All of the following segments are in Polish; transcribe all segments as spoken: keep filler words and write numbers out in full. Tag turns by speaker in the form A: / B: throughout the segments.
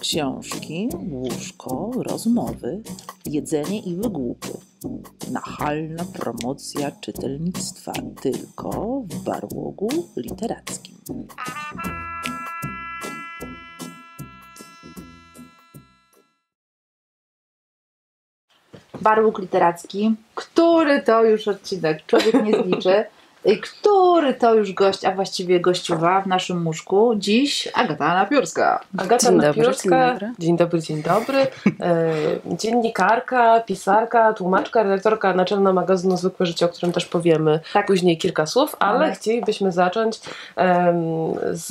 A: Książki, łóżko, rozmowy, jedzenie i wygłupy. Nachalna promocja czytelnictwa tylko w Barłogu Literackim.
B: Barłuk Literacki, który to już odcinek człowiek nie zliczy, który to już gość, a właściwie gościuwa w naszym łóżku. Dziś Agata Napiórska.
C: Agata
D: Dzień
C: Napiórska,
D: dobry,
C: dzień dobry, dzień dobry. E, dziennikarka, pisarka, tłumaczka, redaktorka naczelna magazynu Zwykłe Życie, o którym też powiemy
B: Tak.
C: później kilka słów, ale
B: Tak.
C: chcielibyśmy zacząć em, z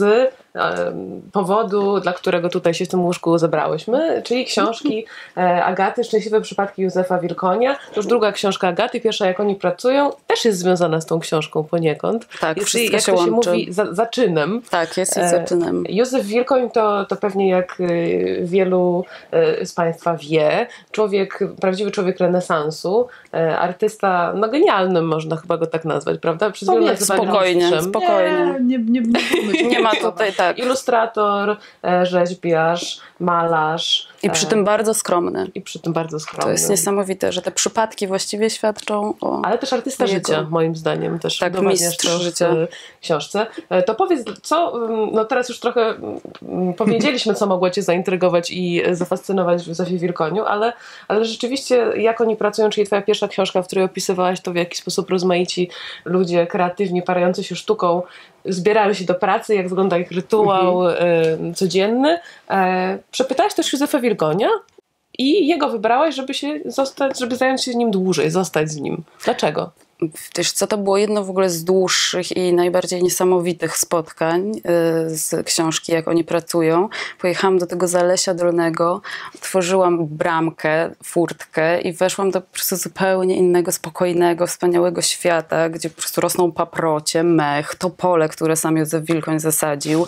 C: em, powodu, dla którego tutaj się w tym łóżku zebrałyśmy, czyli książki e, Agaty, Szczęśliwe przypadki Józefa Wilkonia. To już druga książka Agaty, pierwsza Jak oni pracują, też jest związana z tą książką poniekąd.
D: Tak,
C: jest,
D: wszystko
C: jak
D: się
C: to się
D: łączy.
C: mówi, za, zaczynem.
D: Tak, jest
C: E,
D: i zaczynem.
C: Józef Wilkoń to, to pewnie jak y, wielu y, z Państwa wie, człowiek, prawdziwy człowiek renesansu, y, artysta, no genialnym można chyba go tak nazwać, prawda? Przez wielu
B: Powiedz,
C: nazywali
D: spokojnie,
C: mistrzem.
D: spokojnie.
B: Nie, nie, nie, nie,
D: Nie ma tutaj, tak.
C: Ilustrator, e, rzeźbiarz, malarz.
D: I przy tym bardzo skromny.
C: I przy tym bardzo skromny.
D: To jest niesamowite, że te przypadki właściwie świadczą o...
C: Ale też artysta
D: Jego.
C: życia, moim zdaniem. Też
D: Tak,
C: udowadniasz
D: mistrz
C: to w
D: życia.
C: e, książce. E, To powiedz, co, no teraz już trochę mm, powiedzieliśmy, co mogło Cię zaintrygować i e, zafascynować w Józefie Wilkoniu, ale, ale rzeczywiście jak oni pracują, czyli Twoja pierwsza książka, w której opisywałaś to, w jaki sposób rozmaici ludzie kreatywni, parający się sztuką, zbierają się do pracy, jak wygląda ich rytuał mhm. e, codzienny. E, przepytałaś też Józefa Wilkonia i jego wybrałaś, żeby się zostać, żeby zająć się nim dłużej, zostać z nim. Dlaczego?
D: Wiesz co, to było jedno w ogóle z dłuższych i najbardziej niesamowitych spotkań y, z książki, jak oni pracują. Pojechałam do tego Zalesia Dolnego, otworzyłam bramkę, furtkę i weszłam do po prostu zupełnie innego, spokojnego, wspaniałego świata, gdzie po prostu rosną paprocie, mech, topole, które sam Józef Wilkoń zasadził.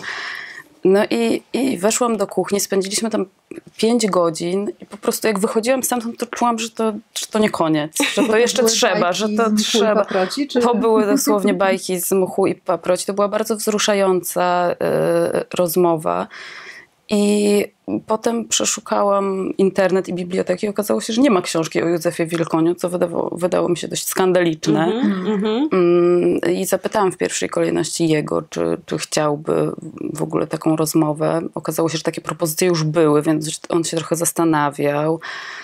D: No i, i weszłam do kuchni, spędziliśmy tam pięć godzin i po prostu jak wychodziłam stamtąd, to czułam, że to, że to nie koniec, że to jeszcze trzeba, że to trzeba.
B: Paproci, czy...
D: To były dosłownie bajki z mchu i paproci. To była bardzo wzruszająca y, rozmowa. I potem przeszukałam internet i biblioteki i okazało się, że nie ma książki o Józefie Wilkoniu, co wydawało, wydało mi się dość skandaliczne. Mm-hmm. Mm, I zapytałam w pierwszej kolejności jego, czy, czy chciałby w ogóle taką rozmowę. Okazało się, że takie propozycje już były, więc on się trochę zastanawiał.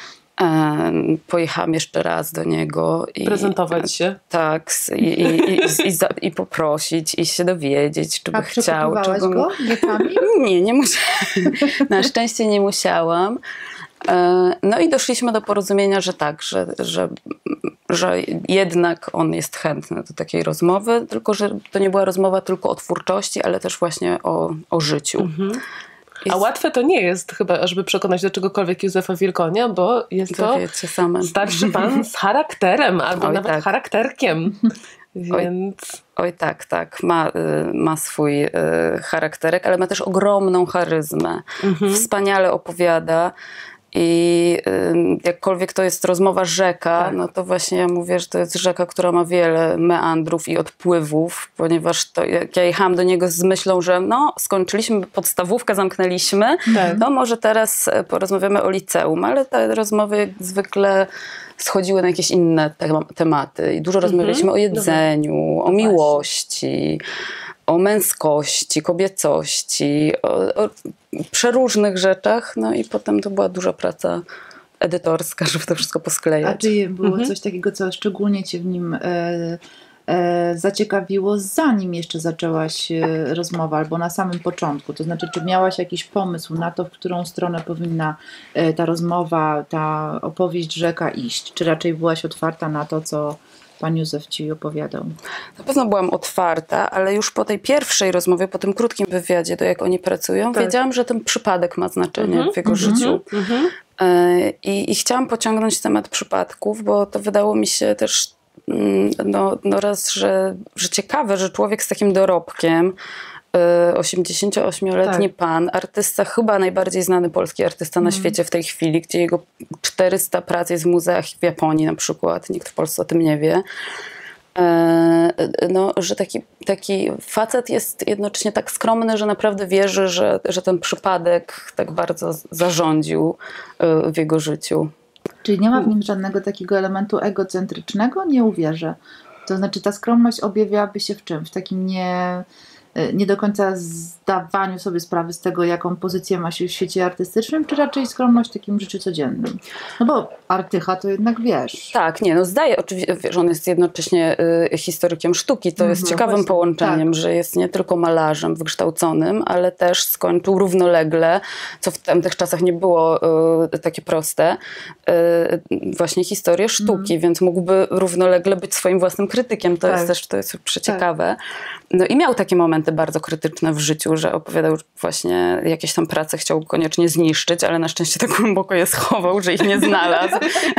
D: Pojechałam jeszcze raz do niego. I,
C: prezentować się.
D: Tak, i, i, i, i, za, i poprosić, i się dowiedzieć, czy by
B: A
D: chciał. Czy
B: go
D: go...
B: wiekami?
D: Nie, nie musiałam. Na szczęście nie musiałam. No i doszliśmy do porozumienia, że tak, że, że, że jednak on jest chętny do takiej rozmowy, tylko że to nie była rozmowa tylko o twórczości, ale też właśnie o, o życiu. Mhm.
C: A łatwe to nie jest chyba, żeby przekonać do czegokolwiek Józefa Wilkonia, bo jest to, to
D: wiecie same.
C: Starszy pan z charakterem, albo
D: Oj,
C: nawet
D: tak.
C: charakterkiem. Więc...
D: Oj, oj tak, tak. Ma, ma swój y, charakterek, ale ma też ogromną charyzmę. Mhm. Wspaniale opowiada. I y, jakkolwiek to jest rozmowa rzeka, tak. No to właśnie ja mówię, że to jest rzeka, która ma wiele meandrów i odpływów, ponieważ to, jak ja jechałam do niego z myślą, że no skończyliśmy podstawówkę, zamknęliśmy, tak. To może teraz porozmawiamy o liceum, ale te rozmowy jak zwykle schodziły na jakieś inne te- tematy i dużo mhm. rozmawialiśmy o jedzeniu, no o miłości, o męskości, kobiecości, o, o przeróżnych rzeczach, no i potem to była duża praca edytorska, żeby to wszystko posklejać.
B: A czy było
C: mhm.
B: coś takiego, co szczególnie Cię w nim e, e, zaciekawiło, zanim jeszcze zaczęłaś e, rozmowę, albo na samym początku? To znaczy, czy miałaś jakiś pomysł na to, w którą stronę powinna e, ta rozmowa, ta opowieść rzeka iść? Czy raczej byłaś otwarta na to, co pan Józef Ci opowiadał?
D: Na pewno byłam otwarta, ale już po tej pierwszej rozmowie, po tym krótkim wywiadzie, to jak oni pracują, tak. wiedziałam, że ten przypadek ma znaczenie mm-hmm. w jego mm-hmm. życiu. Mm-hmm. I, I chciałam pociągnąć temat przypadków, bo to wydało mi się też no, no raz, że, że ciekawe, że człowiek z takim dorobkiem, osiemdziesięcioośmioletni tak. pan, artysta, chyba najbardziej znany polski artysta na mm. świecie w tej chwili, gdzie jego czterysta prac jest w muzeach w Japonii na przykład, nikt w Polsce o tym nie wie. no, że taki, taki facet jest jednocześnie tak skromny, że naprawdę wierzy, że, że ten przypadek tak bardzo zarządził w jego życiu.
B: Czyli nie ma w nim żadnego takiego elementu egocentrycznego? Nie uwierzę. To znaczy ta skromność objawiałaby się w czym? W takim nie, nie do końca zdawaniu sobie sprawy z tego, jaką pozycję ma się w świecie artystycznym, czy raczej skromność w takim życiu codziennym? No bo artycha to jednak wiesz.
D: Tak, nie, no zdaje, oczywiście, że on jest jednocześnie y, historykiem sztuki, to jest
B: Mhm,
D: ciekawym
B: właśnie,
D: połączeniem,
B: tak.
D: że jest nie tylko malarzem wykształconym, ale też skończył równolegle, co w tamtych czasach nie było y, takie proste, y, właśnie historię sztuki, więc mógłby równolegle być swoim własnym krytykiem, to
B: Tak.
D: jest też to jest przeciekawe. No i miał takie momenty bardzo krytyczne w życiu, że opowiadał właśnie jakieś tam prace, chciał koniecznie zniszczyć, ale na szczęście tak głęboko je schował, że ich nie znalazł.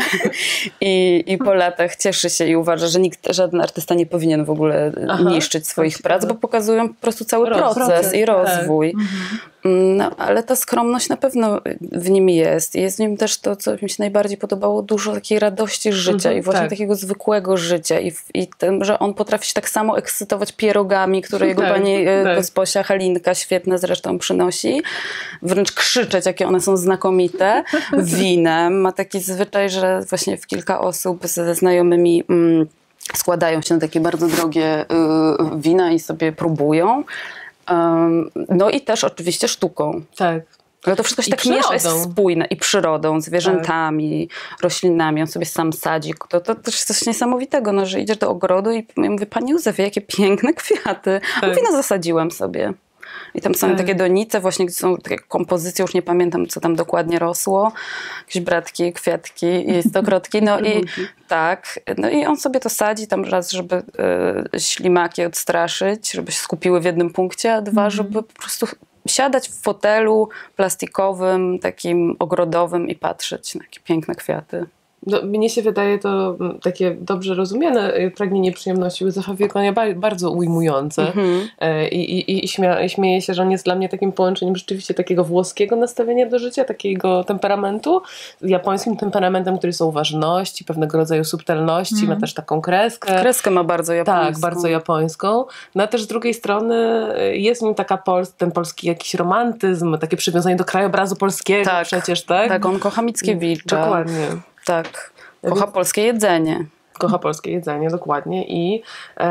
D: I, I po latach cieszy się i uważa, że nikt, żaden artysta nie powinien w ogóle
C: Aha,
D: niszczyć swoich
C: tak,
D: prac,
C: tak.
D: bo pokazują po prostu cały
C: Roz-
D: proces,
B: proces,
D: i
C: tak.
D: rozwój. No, ale ta skromność na pewno w nim jest. I jest w nim też to, co mi się najbardziej podobało, dużo takiej radości życia
C: Mhm,
D: i właśnie
C: tak.
D: takiego zwykłego życia. I, i tym, że on potrafi się tak samo ekscytować pierogami, które jego
C: Tak,
D: pani e,
C: tak.
D: gosposia Halinka, świetne zresztą, przynosi. Wręcz krzyczeć, jakie one są znakomite. Winem. Ma taki zwyczaj, że właśnie w kilka osób ze znajomymi mm, składają się na takie bardzo drogie y, wina i sobie próbują. Um, no i też oczywiście sztuką.
C: Tak.
D: Ale to wszystko się
C: I
D: tak miesza, jest
C: przyrodą.
D: spójne. I przyrodą, zwierzętami, roślinami. On sobie sam sadzi. To, to też jest coś niesamowitego, no, że idziesz do ogrodu i ja mówię, Pani Józefie, jakie piękne kwiaty.
C: Tak.
D: Mówi, no zasadziłem sobie. I tam są
C: Tak.
D: takie donice właśnie, gdzie są takie kompozycje, już nie pamiętam, co tam dokładnie rosło. Jakieś bratki, kwiatki i stokrotki. No i tak. No i on sobie to sadzi tam raz, żeby y, ślimaki odstraszyć, żeby się skupiły w jednym punkcie, a dwa, żeby po prostu siadać w fotelu plastikowym, takim ogrodowym i patrzeć na takie piękne kwiaty.
C: No, mnie się wydaje to mm, takie dobrze rozumiane y, pragnienie przyjemności Józefa Wilkonia ba- bardzo ujmujące.
D: Mhm.
C: E, I, i, i, śmia- i śmieję się, że on jest dla mnie takim połączeniem rzeczywiście takiego włoskiego nastawienia do życia, takiego temperamentu, z japońskim temperamentem, który są uważności, pewnego rodzaju subtelności, ma też taką kreskę.
D: Kreskę ma bardzo japońską.
C: Tak, bardzo japońską. No a też z drugiej strony y, jest w nim taka pol- ten polski jakiś romantyzm, takie przywiązanie do krajobrazu polskiego
D: Tak.
C: przecież, tak?
D: Tak, on kocha Mickiewicza.
C: Dokładnie.
D: Tak. Kocha polskie jedzenie.
C: Kocha polskie jedzenie, dokładnie. I,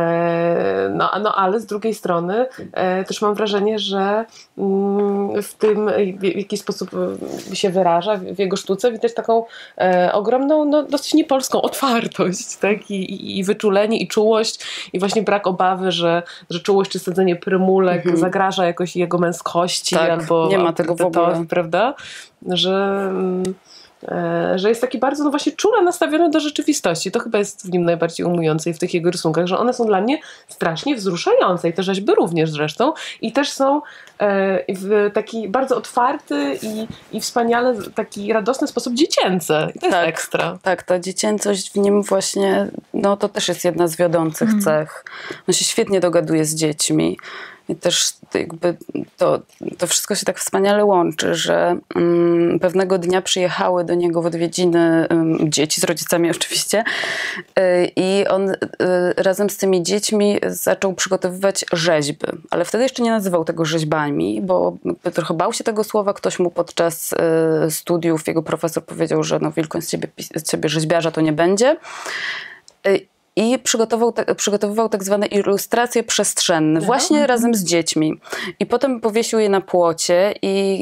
C: e, no, no ale z drugiej strony e, też mam wrażenie, że mm, w tym, w jaki sposób się wyraża, w jego sztuce widać taką e, ogromną, no, dosyć niepolską otwartość, tak? I, i, i wyczulenie, i czułość, i właśnie brak obawy, że, że czułość czy sadzenie prymulek mhm. zagraża jakoś jego męskości
D: tak,
C: albo
D: nie ma tego w ogóle.
C: prawda? Że... Mm, że jest taki bardzo, no właśnie czule nastawiony do rzeczywistości. To chyba jest w nim najbardziej ujmujące i w tych jego rysunkach, że one są dla mnie strasznie wzruszające i te rzeźby również zresztą i też są e, w taki bardzo otwarty i, i wspaniale taki radosny sposób dziecięce. I to jest
D: tak,
C: ekstra.
D: Tak, ta dziecięcość w nim właśnie, no to też jest jedna z wiodących mm. cech. On się świetnie dogaduje z dziećmi. I też jakby to, to wszystko się tak wspaniale łączy, że um, pewnego dnia przyjechały do niego w odwiedziny um, dzieci z rodzicami oczywiście y, i on y, razem z tymi dziećmi zaczął przygotowywać rzeźby, ale wtedy jeszcze nie nazywał tego rzeźbami, bo trochę bał się tego słowa. Ktoś mu podczas y, studiów, jego profesor powiedział, że no Wilkoń z ciebie, z ciebie rzeźbiarza to nie będzie. Y, I przygotował, przygotowywał tak zwane ilustracje przestrzenne, no. właśnie razem z dziećmi. I potem powiesił je na płocie i,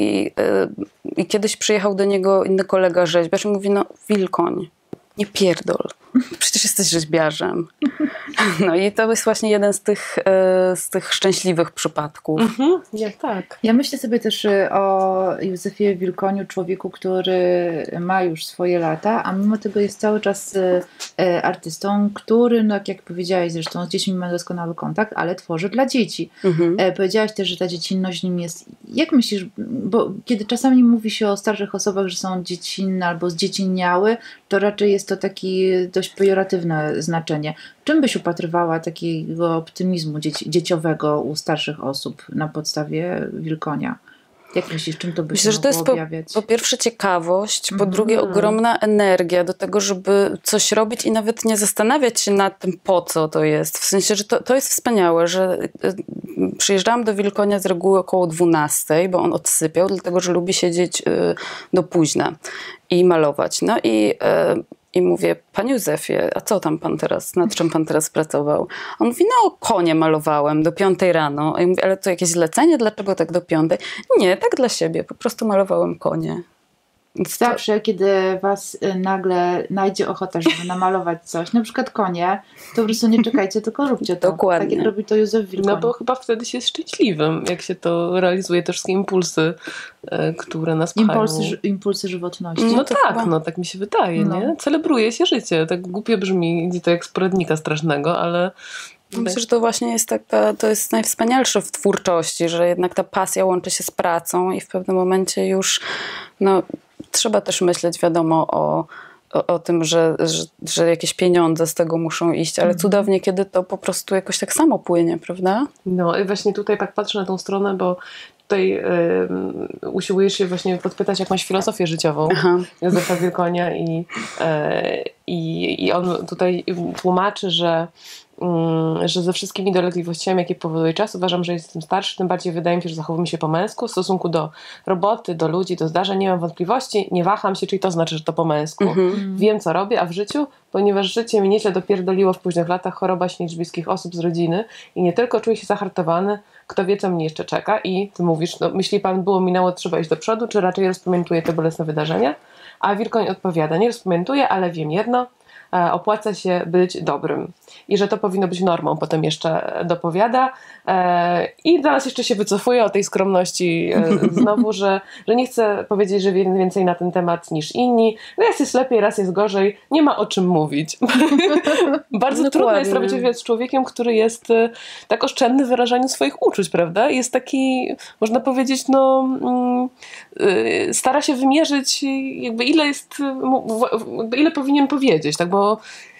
D: i, i kiedyś przyjechał do niego inny kolega rzeźbiarz i mówi, no Wilkoń, nie pierdol, przecież jesteś rzeźbiarzem. No i to jest właśnie jeden z tych, z tych szczęśliwych przypadków.
C: Mhm, nie, tak.
B: Ja myślę sobie też o Józefie Wilkoniu, człowieku, który ma już swoje lata, a mimo tego jest cały czas artystą, który, no jak powiedziałaś zresztą, z dziećmi ma doskonały kontakt, ale tworzy dla dzieci. Mhm. Powiedziałaś też, że ta dziecinność nim jest. Jak myślisz, bo kiedy czasami mówi się o starszych osobach, że są dziecinne albo zdzieciniały, to raczej jest to takie dość pejoratywne znaczenie. Czym byś upatrywała takiego optymizmu dzieci, dzieciowego u starszych osób na podstawie Wilkonia? Jak myślisz, czym to by
D: Myślę,
B: się
D: że to jest po,
B: objawiać?
D: po pierwsze ciekawość, po
B: Mhm.
D: drugie ogromna energia do tego, żeby coś robić i nawet nie zastanawiać się nad tym, po co to jest. W sensie, że to, to jest wspaniałe, że y, przyjeżdżałam do Wilkonia z reguły około dwunastej, bo on odsypiał, dlatego że lubi siedzieć y, do późna i malować. No i y, I mówię, panie Józefie, a co tam pan teraz, nad czym pan teraz pracował? On mówi, no konie malowałem do piątej rano. A ja mówię, ale to jakieś zlecenie? Dlaczego tak do piątej? Nie, tak dla siebie, po prostu malowałem konie. Więc to...
B: Zawsze, kiedy was y, nagle najdzie ochota, żeby namalować coś, na przykład konie, to po prostu nie czekajcie, tylko róbcie to.
D: Dokładnie.
B: Tak jak robi to Józef Wilkoń.
C: No bo chyba wtedy się jest szczęśliwym, jak się to realizuje, te wszystkie impulsy, e, które nas pchają.
B: Impulsy, ży- impulsy żywotności.
C: No
D: No to
C: tak,
D: chyba-
C: no tak mi się wydaje,
B: No.
C: nie? Celebruje się życie. Tak głupie brzmi, idzie to jak z poradnika strasznego, ale...
D: Myślę, że to właśnie jest taka, to jest najwspanialsze w twórczości, że jednak ta pasja łączy się z pracą i w pewnym momencie już, no, trzeba też myśleć, wiadomo, o, o, o tym, że, że, że jakieś pieniądze z tego muszą iść, ale cudownie, kiedy to po prostu jakoś tak samo płynie, prawda?
C: No i właśnie tutaj tak patrzę na tą stronę, bo tutaj y, usiłujesz się właśnie podpytać jakąś filozofię życiową
D: Aha.
C: Józefa Wilkonia i, y, i, i on tutaj tłumaczy, że że ze wszystkimi dolegliwościami, jakie powoduje czas, uważam, że jestem starszy, tym bardziej wydaje mi się, że zachowuję się po męsku w stosunku do roboty, do ludzi, do zdarzeń. Nie mam wątpliwości, nie waham się, czyli to znaczy, że to po męsku.
D: Mhm.
C: Wiem, co robię, a w życiu, ponieważ życie mnie nieźle dopierdoliło w późnych latach, choroba, śmierć bliskich osób z rodziny i nie tylko czuję się zahartowany, kto wie, co mnie jeszcze czeka i ty mówisz, no myśli pan, było, minęło, trzeba iść do przodu, czy raczej rozpamiętuję te bolesne wydarzenia? A Wilkoń odpowiada, nie rozpamiętuję, ale wiem jedno, opłaca się być dobrym. I że to powinno być normą, potem jeszcze dopowiada. I zaraz jeszcze się wycofuje o tej skromności znowu, że, że nie chcę powiedzieć, że wiem więcej na ten temat niż inni. Raz jest lepiej, raz jest gorzej. Nie ma o czym mówić. Bardzo trudno jest robić wywiad z człowiekiem, który jest tak oszczędny w wyrażaniu swoich uczuć, prawda? Jest taki, można powiedzieć, no stara się wymierzyć jakby ile jest, jakby ile powinien powiedzieć, tak, bo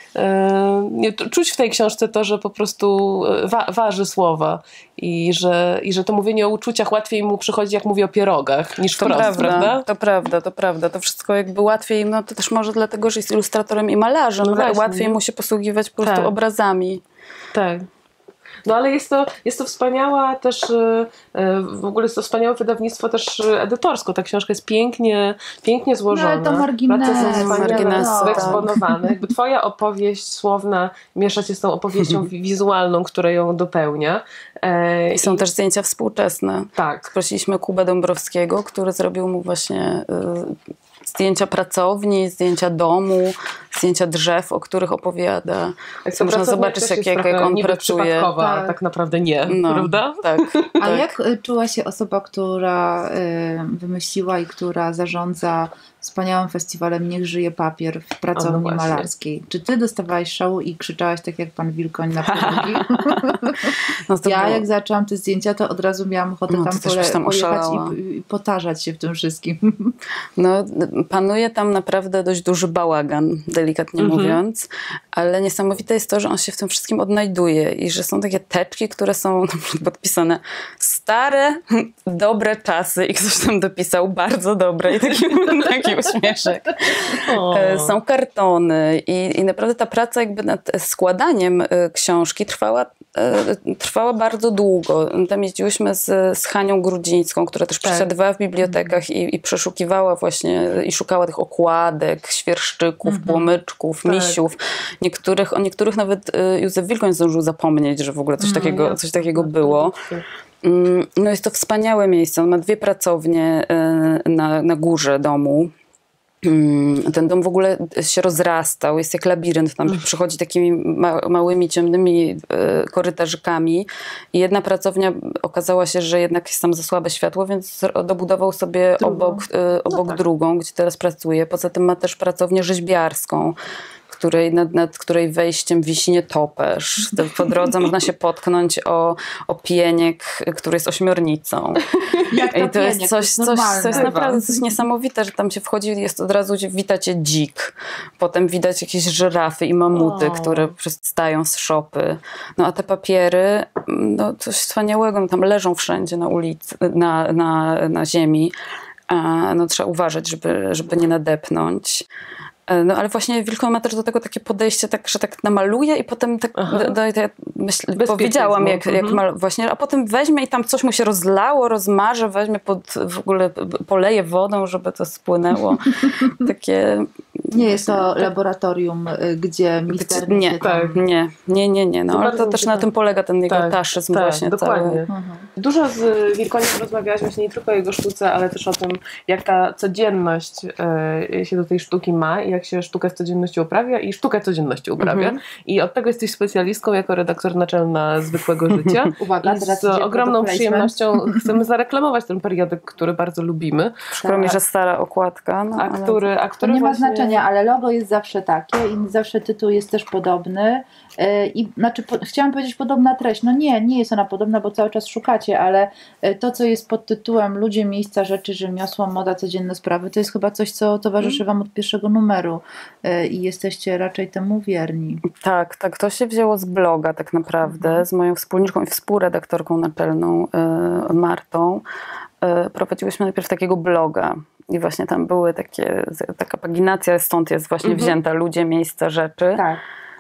C: Nie, czuć w tej książce to, że po prostu wa- waży słowa i że, i że to mówienie o uczuciach łatwiej mu przychodzi, jak mówi o pierogach, niż
D: To
C: wprost,
D: prawda,
C: prawda?
D: to prawda, to prawda. To wszystko jakby łatwiej, no to też może dlatego, że jest ilustratorem i malarzem,
C: No
D: ale
C: właśnie,
D: łatwiej
C: nie?
D: mu się posługiwać po prostu
C: Tak.
D: obrazami.
C: Tak. No ale jest to, jest to wspaniała też, w ogóle jest to wspaniałe wydawnictwo też edytorsko. Ta książka jest pięknie, pięknie złożona.
B: No ale to marginesy,
C: Prace są wspaniale
D: marginesy,
C: wyeksponowane. Jakby twoja opowieść słowna miesza się z tą opowieścią wizualną, która ją dopełnia.
D: I są też zdjęcia współczesne.
C: Tak.
D: Prosiliśmy Kubę Dąbrowskiego, który zrobił mu właśnie y, zdjęcia pracowni, zdjęcia domu, zdjęcia drzew, o których opowiada.
C: Jak
D: To można zobaczyć, jak, jak, jak on pracuje.
C: Przypadkowa,
B: Tak.
C: tak. tak naprawdę nie,
D: No,
C: prawda?
D: tak.
B: A
D: tak.
B: jak y, czuła się osoba, która y, wymyśliła i która zarządza wspaniałym festiwalem Niech żyje papier w pracowni
C: O, no właśnie.
B: malarskiej? Czy ty dostawałaś szału i krzyczałaś tak jak pan Wilkoń na podłogi?
D: No to
B: Ja
D: było-
B: jak zaczęłam te zdjęcia, to od razu miałam ochotę
D: No,
B: tam,
D: ty też
B: pole-
D: byś tam
B: pojechać
D: oszalała.
B: i, i potarzać się w tym wszystkim.
D: No, panuje tam naprawdę dość duży bałagan, delikatnie
C: Mhm.
D: mówiąc, ale niesamowite jest to, że on się w tym wszystkim odnajduje i że są takie teczki, które są na przykład podpisane stare, dobre czasy i ktoś tam dopisał bardzo dobre i taki, taki uśmieszek.
C: O.
D: E, Są kartony i, i naprawdę ta praca jakby nad składaniem e, książki trwała, e, trwała bardzo długo. Tam jeździłyśmy z, z Hanią Grudzińską, która też
C: Tak.
D: przesiadywała w bibliotekach i, i przeszukiwała właśnie i szukała tych okładek, świerszczyków, płomyczków,
C: Tak.
D: misiów. Niektórych, o niektórych nawet e, Józef Wilkoń zdążył zapomnieć, że w ogóle coś takiego,
C: Ja-
D: coś takiego było. Mm, No jest to wspaniałe miejsce. On ma dwie pracownie e, na, na górze domu. Mm, Ten dom w ogóle się rozrastał, jest jak labirynt, tam przychodzi takimi ma- małymi, ciemnymi e, korytarzykami i jedna pracownia okazała się, że jednak jest tam za słabe światło, więc dobudował sobie
C: Drugą.
D: obok, e, obok
C: tak.
D: drugą, gdzie teraz pracuje. Poza tym ma też pracownię rzeźbiarską, której, nad, nad której wejściem wisi nietoperz. To po drodze można się potknąć o, o pieniek, który jest ośmiornicą.
B: Jak to
D: I to
B: pieniek,
D: jest coś,
B: to jest
D: coś,
B: normalne.
D: coś naprawdę coś niesamowite, że tam się wchodzi i jest od razu wita cię dzik. Potem widać jakieś żyrafy i mamuty,
C: O.
D: które stają z szopy. No a te papiery, no coś wspaniałego, tam leżą wszędzie na ulicy, na, na, na ziemi. A, no trzeba uważać, żeby, żeby nie nadepnąć. No ale właśnie Wilkoń ma też do tego takie podejście, tak, że tak namaluje i potem tak do, do, do, myśl, powiedziałam, jak, jak
C: mhm.
D: mal, właśnie, a potem weźmie i tam coś mu się rozlało, rozmarze, weźmie pod, w ogóle poleje wodą, żeby to spłynęło. Takie...
B: Nie jest to laboratorium, gdzie misternie
D: nie,
B: się tam...
C: tak.
D: nie, nie, nie, nie. No,
C: To
D: ale to
C: bardzo
D: też
C: ciekawe.
D: na tym polega ten jego
C: Tak,
D: taszyzm
C: tak,
D: właśnie
C: dokładnie.
D: cały.
B: Mhm.
C: Dużo z Wilkoniem rozmawiałaś właśnie nie tylko o jego sztuce, ale też o tym, jak ta codzienność e, się do tej sztuki ma i jak się sztukę z codzienności uprawia i sztukę codzienności uprawia.
D: Mhm.
C: I od tego jesteś specjalistką jako redaktor naczelna Zwykłego Życia.
B: Uwaga,
C: I
B: teraz
C: z
B: idzie
C: ogromną
B: product placement.
C: przyjemnością chcemy zareklamować ten periodyk, który bardzo lubimy,
D: Szkoda mi, że stara okładka. No,
C: a
D: ale...
C: który, a
B: To
C: który
B: nie ma
C: właśnie...
B: znaczenia, ale logo jest zawsze takie i zawsze tytuł jest też podobny. Yy, I znaczy, po, chciałam powiedzieć podobna treść. No nie, nie jest ona podobna, bo cały czas szukacie, ale yy, to, co jest pod tytułem Ludzie, miejsca, rzeczy, rzemiosło, moda, codzienne sprawy, to jest chyba coś, co towarzyszy Wam od pierwszego numeru yy, i jesteście raczej temu wierni.
D: Tak, tak. To się wzięło z bloga tak naprawdę, z moją wspólniczką i współredaktorką naczelną y, Martą. Y, prowadziłyśmy najpierw takiego bloga i właśnie tam były takie, taka paginacja, stąd jest właśnie
C: Mhm.
D: wzięta ludzie, miejsca, rzeczy.
B: Tak.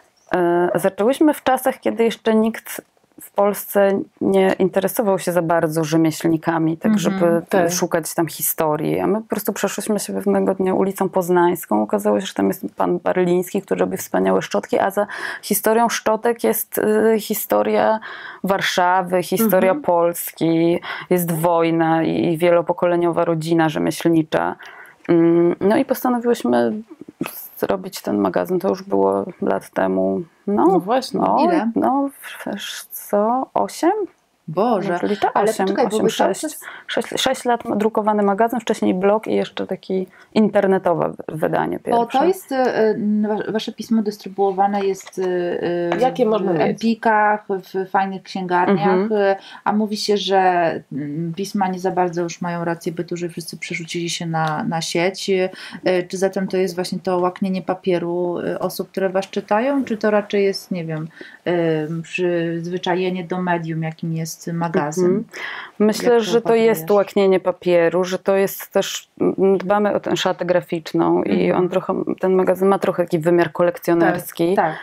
D: Y, zaczęłyśmy w czasach, kiedy jeszcze nikt w Polsce nie interesował się za bardzo rzemieślnikami, tak
B: Mhm,
D: żeby
C: tak.
D: szukać tam historii. A my po prostu przeszłyśmy się pewnego dnia ulicą Poznańską. Okazało się, że tam jest pan Barliński, który robi wspaniałe szczotki, a za historią szczotek jest y, historia Warszawy, historia
C: Mhm.
D: Polski, jest wojna i, i wielopokoleniowa rodzina rzemieślnicza. Mm, No i postanowiłyśmy zrobić ten magazyn. To już było lat temu. No,
C: No właśnie.
D: no,
B: Ile?
D: no wiesz co, osiem?
B: Boże,
D: Może liczę
B: ale
D: osiem,
B: poczekaj, bo
D: osiem,
B: wy cały
D: sześć.
B: czas-
D: Sześć, sześć lat drukowany magazyn, wcześniej blog i jeszcze taki internetowe wydanie pierwsze.
B: Bo to jest, y, y, wasze pismo dystrybuowane jest y, y,
C: Jakie
B: w
C: można mieć?
B: Empikach, w fajnych księgarniach,
D: Mhm.
B: y, a mówi się, że mm, pisma nie za bardzo już mają rację bytu, że wszyscy przerzucili się na, na sieć. Y, Czy zatem to jest właśnie to łaknienie papieru y, osób, które was czytają, czy to raczej jest, nie wiem, y, przyzwyczajenie do medium, jakim jest magazyn?
D: Mhm. Myślę,
B: Jak to
D: że to jest
B: opatrujesz?
D: łaknienie papieru, że to jest też, m, dbamy o tę szatę graficzną i
B: Mhm.
D: on trochę, ten magazyn ma trochę taki wymiar kolekcjonerski.
B: Tak.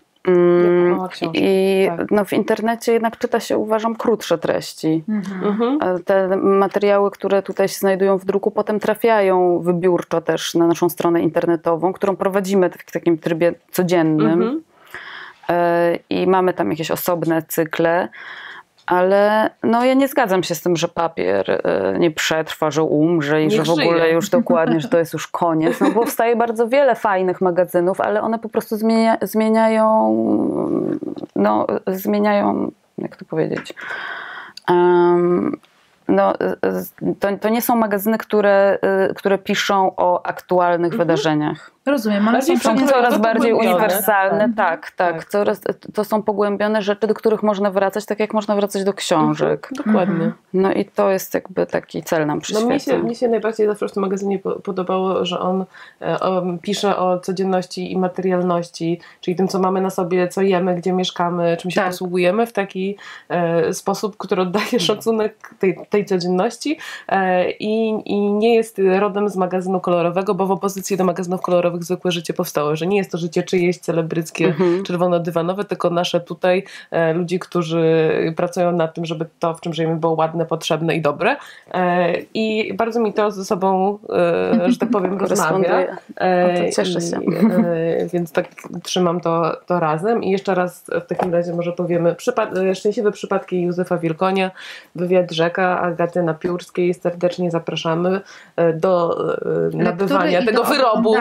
D: Mm,
C: Jak mała książka,
D: I
C: tak.
D: no, w internecie jednak czyta się, uważam, krótsze treści.
B: Mhm.
C: Mhm.
D: A te materiały, które tutaj się znajdują w druku, potem trafiają wybiórczo też na naszą stronę internetową, którą prowadzimy w takim trybie codziennym.
C: Mhm.
D: E, I mamy tam jakieś osobne cykle, ale no, ja nie zgadzam się z tym, że papier e, nie przetrwa, że umrze i
C: Niech
D: że w ogóle
C: żyje.
D: już dokładnie, że to jest już koniec. No, powstaje bardzo wiele fajnych magazynów, ale one po prostu zmienia, zmieniają, no, zmieniają, jak to powiedzieć, um, no, to, to nie są magazyny, które, które piszą o aktualnych
C: Mhm.
D: wydarzeniach.
B: Rozumiem, ale
C: Bardziej
B: są
D: Są
C: Pogłębione,
D: coraz bardziej
C: pogłębione.
D: uniwersalne,
B: Mhm.
D: tak, tak.
C: Tak.
D: Coraz, to są pogłębione rzeczy, do których można wracać, tak jak można wracać do książek.
C: Dokładnie.
B: Mhm.
D: No i to jest jakby taki cel nam
C: No
D: przyświeca.
C: mnie się, mnie się najbardziej zawsze w tym magazynie po- podobało, że on e, o, pisze o codzienności i materialności, czyli tym, co mamy na sobie, co jemy, gdzie mieszkamy, czym się
B: Tak.
C: posługujemy w taki e, sposób, który oddaje szacunek tej, tej codzienności e, i, i nie jest rodem z magazynu kolorowego, bo w opozycji do magazynów kolorowych Zwykłe Życie powstało, że nie jest to życie czyjeś celebryckie,
D: Mhm.
C: czerwono-dywanowe, tylko nasze tutaj, e, ludzi, którzy pracują nad tym, żeby to, w czym żyjemy, było ładne, potrzebne i dobre. E, I bardzo mi to ze sobą, e, że tak powiem, rozmawia.
D: Koresponduje.
C: E,
D: O, to cieszę się.
C: I, e, więc tak trzymam to, to razem. I jeszcze raz w takim razie może powiemy przypad- e, szczęśliwe przypadki Józefa Wilkonia, wywiad Rzeka, Agaty Napiórskiej. Serdecznie zapraszamy e, do e, nabywania
B: Lektury i
C: tego
B: do
C: wyrobu
B: oglądania.
C: drogą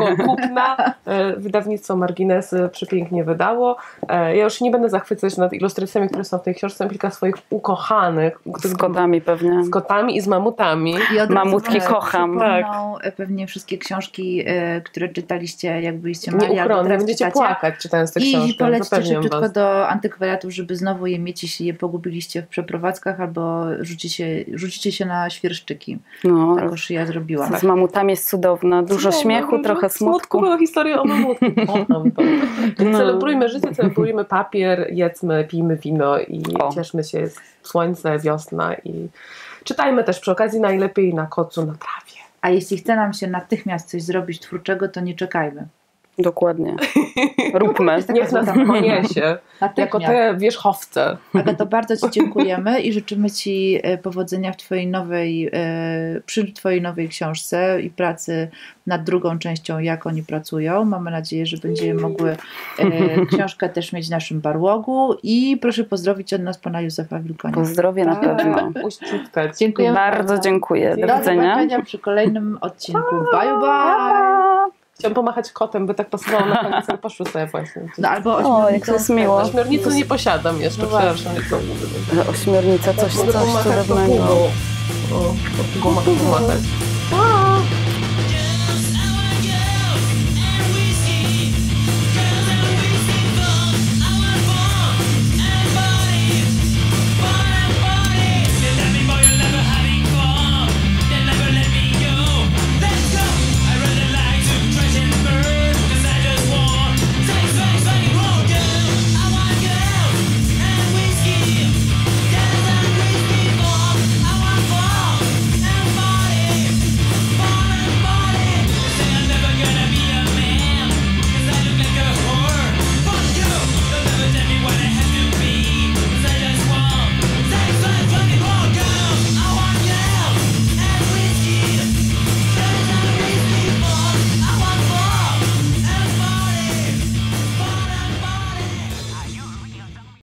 C: do kupna. Wydawnictwo Marginesy przepięknie wydało. Ja już nie będę zachwycać nad ilustracjami, które są w tej książce. Mam kilka swoich ukochanych.
D: Z kotami pewnie.
C: Z kotami i z mamutami.
B: I
D: Mamutki kocham.
B: Tak. Pewnie wszystkie książki, które czytaliście, jak byliście mali.
C: Nieuchronnie, będziecie
B: czytacie.
C: płakać czytając te książki.
B: I polećcie
C: Zapewniam
B: szybciutko
C: was.
B: do antykwariatów, żeby znowu je mieć, jeśli je pogubiliście w przeprowadzkach, albo rzucicie, rzucicie się na świerszczyki.
D: No,
B: Takoż ja zrobiłam.
D: z mamutami jest cudowna. Dużo
C: Cudowna,
D: śmiechu,
C: dużo
D: trochę smutku.
C: była historia o mamutku. Kocham to.
D: No.
C: Celebrujmy życie, celebrujmy papier, jedzmy, pijmy wino i
D: O.
C: cieszmy się. Jest słońce, wiosna i czytajmy też przy okazji najlepiej na kocu, na trawie.
B: A jeśli chce nam się natychmiast coś zrobić twórczego, to nie czekajmy.
D: Dokładnie. Róbmy.
B: Jest taka
C: Niech nas
B: złota
C: poniesie, jako
B: natychmiast.
C: te wierzchowce.
B: Agato, bardzo Ci dziękujemy i życzymy Ci e, powodzenia w twojej nowej, e, przy Twojej nowej książce i pracy nad drugą częścią, jak oni pracują. Mamy nadzieję, że będziemy mogły e, książkę też mieć w naszym barłogu i proszę pozdrowić od nas pana Józefa Wilkonia.
D: Pozdrowie na pewno.
C: Uściskać.
B: Dziękujemy
D: Bardzo dziękuję. Do
B: Do
D: widzenia.
B: zobaczenia przy kolejnym odcinku. Bye, bye!
C: Chciałam pomachać kotem, by tak pasowało na koniec, ale poszły sobie właśnie.
B: No albo
D: O, jak to jest miło.
C: Ośmiornicy nie posiadam jeszcze,
B: No
C: przepraszam.
D: Ośmiornica, coś,
C: Mogę
D: coś
C: pomachać po
D: cudownego.
C: pół. O, po pół pomachać.